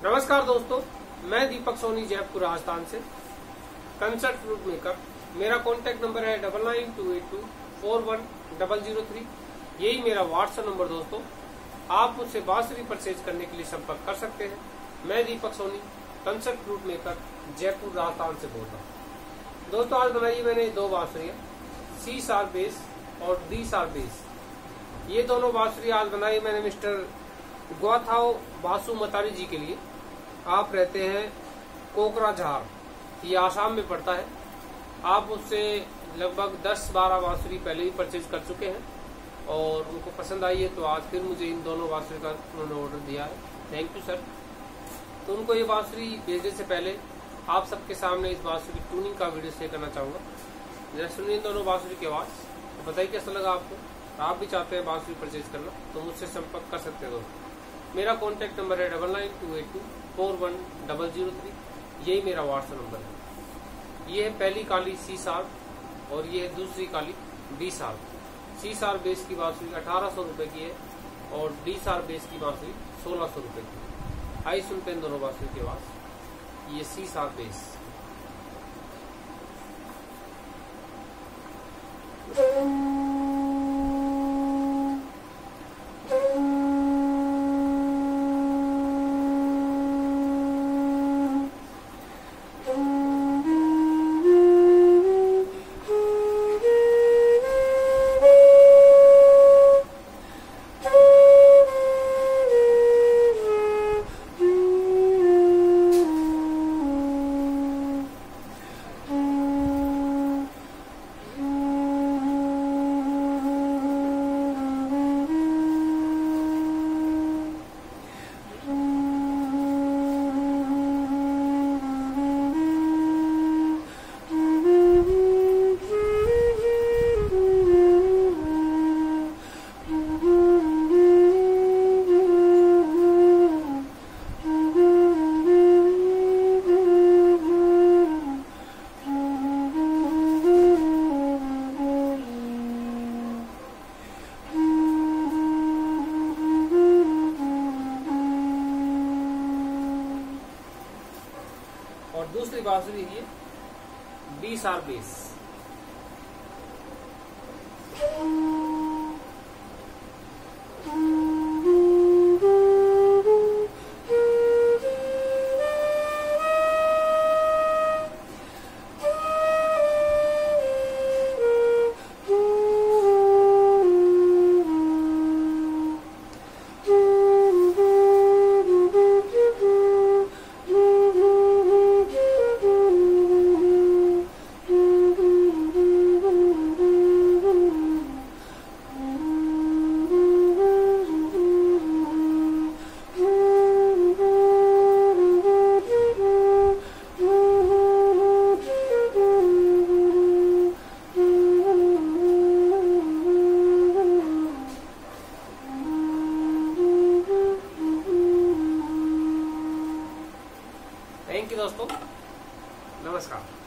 नमस्कार दोस्तों, मैं दीपक सोनी जयपुर राजस्थान से कंसर्ट फ्लूट मेकर। मेरा कॉन्टैक्ट नंबर है 9928241003। यही मेरा व्हाट्सएप नंबर दोस्तों। आप मुझसे बांसुरी परचेज करने के लिए संपर्क कर सकते हैं। मैं Deepak Soni concert flute maker Jaipur Rajasthan से बोल रहा हूँ। दोस्तों आज बनाई मैंने दो बांसुरियाँ, सी शार्प बेस और डी शार्प बेस। ये दोनों बांसुरी आज बनाई मैंने मिस्टर ग्वाथाओ बासु मतारी जी के लिए। आप रहते हैं कोकराझार, ये आसाम में पड़ता है। आप उससे लगभग 10-12 बांसुरी पहले ही परचेज कर चुके हैं और उनको पसंद आई है, तो आज फिर मुझे इन दोनों बांसुरी का उन्होंने ऑर्डर दिया है। Thank you sir. तो उनको ये बांसुरी भेजने से पहले आप सबके सामने इस बांसुरी की ट्यूनिंग का वीडियो शेयर करना चाहूँगा। जरा सुनिए दोनों बांसुरी की आवाज़, तो बताइए कैसा लगा आपको। आप भी चाहते हैं बांसुरी परचेज करना तो मुझसे संपर्क कर सकते हैं दोस्तों। मेरा कॉन्टैक्ट नंबर है 9928241003। यही मेरा व्हाट्सएप नंबर है। ये है पहली काली सी शार्प और ये है दूसरी काली D sharp. C sharp bass की बांसुरी 1800 रुपए की है और डी शार्प बेस की बांसुरी 1600 रुपए की। आइए सुनते हैं दोनों बांसुरी की आवाज। ये सी शार्प बेस। और दूसरी बांसुरी है D sharp bass. Thank you दोस्तों, नमस्कार।